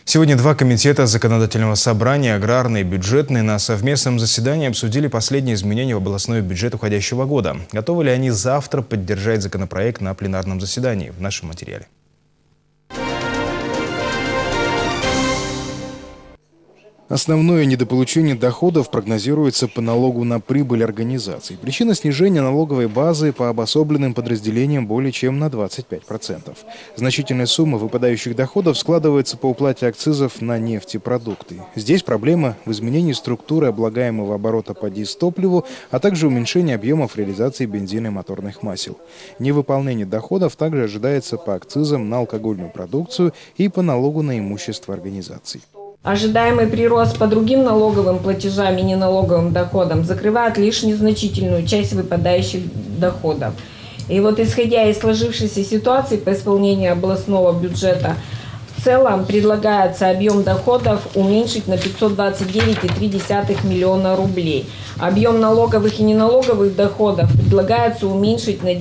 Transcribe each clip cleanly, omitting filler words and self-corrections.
Сегодня два комитета законодательного собрания, аграрный и бюджетный, на совместном заседании обсудили последние изменения в областной бюджет уходящего года. Готовы ли они завтра поддержать законопроект на пленарном заседании? В нашем материале. Основное недополучение доходов прогнозируется по налогу на прибыль организаций. Причина снижения налоговой базы по обособленным подразделениям более чем на 25%. Значительная сумма выпадающих доходов складывается по уплате акцизов на нефтепродукты. Здесь проблема в изменении структуры облагаемого оборота по дизтопливу, а также уменьшении объемов реализации бензина и моторных масел. Невыполнение доходов также ожидается по акцизам на алкогольную продукцию и по налогу на имущество организаций. Ожидаемый прирост по другим налоговым платежам и неналоговым доходам закрывает лишь незначительную часть выпадающих доходов. И вот исходя из сложившейся ситуации по исполнению областного бюджета, в целом предлагается объем доходов уменьшить на 529,3 миллиона рублей. Объем налоговых и неналоговых доходов предлагается уменьшить на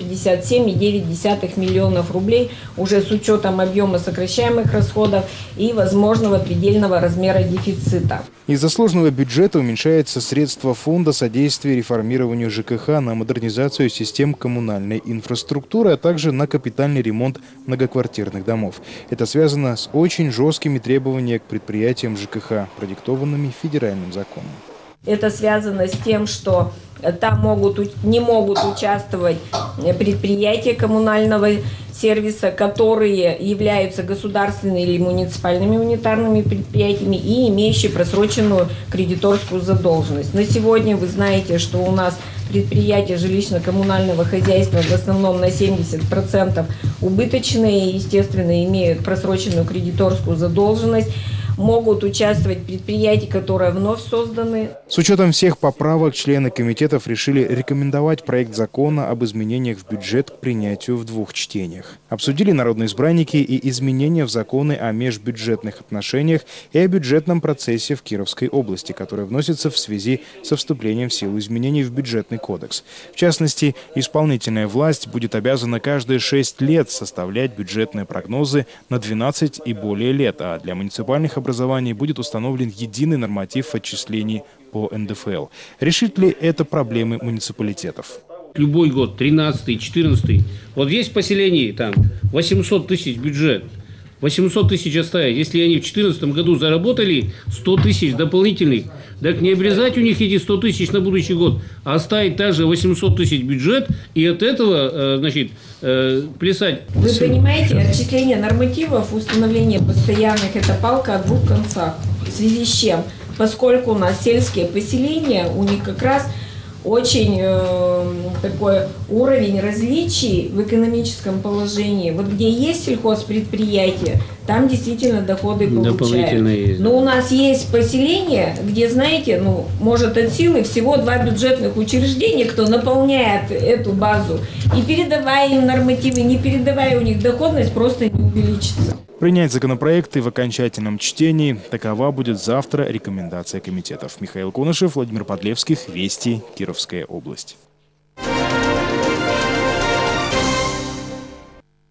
957,9 миллионов рублей уже с учетом объема сокращаемых расходов и возможного предельного размера дефицита. Из-за сложного бюджета уменьшаются средства фонда содействия реформированию ЖКХ на модернизацию систем коммунальной инфраструктуры, а также на капитальный ремонт многоквартирных домов. Это связано с очень жесткими требованиями к предприятиям ЖКХ, продиктованными федеральным законом. Это связано с тем, что там не могут участвовать предприятия коммунального сервиса, которые являются государственными или муниципальными унитарными предприятиями и имеющие просроченную кредиторскую задолженность. На сегодня вы знаете, что у нас предприятия жилищно-коммунального хозяйства в основном на 70% убыточные, естественно, имеют просроченную кредиторскую задолженность. Могут участвовать предприятия, которые вновь созданы. С учетом всех поправок члены комитетов решили рекомендовать проект закона об изменениях в бюджет к принятию в двух чтениях. Обсудили народные избранники и изменения в законы о межбюджетных отношениях и о бюджетном процессе в Кировской области, которые вносятся в связи со вступлением в силу изменений в бюджетный кодекс. В частности, исполнительная власть будет обязана каждые 6 лет составлять бюджетные прогнозы на 12 и более лет, а для муниципальных образований будет установлен единый норматив отчислений по НДФЛ. Решит ли это проблемы муниципалитетов? Любой год, 13-й, 14-й. Вот есть поселение, там 800 тысяч бюджет. 800 тысяч оставить. Если они в 2014 году заработали 100 тысяч дополнительных, так не обрезать у них эти 100 тысяч на будущий год, а оставить также 800 тысяч бюджет и от этого, плясать. Вы понимаете, отчисление нормативов, установление постоянных – это палка о двух концах. В связи с чем? Поскольку у нас сельские поселения, у них как раз очень такой уровень различий в экономическом положении. Вот где есть сельхозпредприятия, там действительно доходы получают. Но у нас есть поселения, где, знаете, может от силы всего 2 бюджетных учреждения, кто наполняет эту базу. И передавая им нормативы, не передавая, у них доходность просто не увеличится. Принять законопроекты в окончательном чтении. Такова будет завтра рекомендация комитетов. Михаил Конышев, Владимир Подлевских. Вести. Кировская область.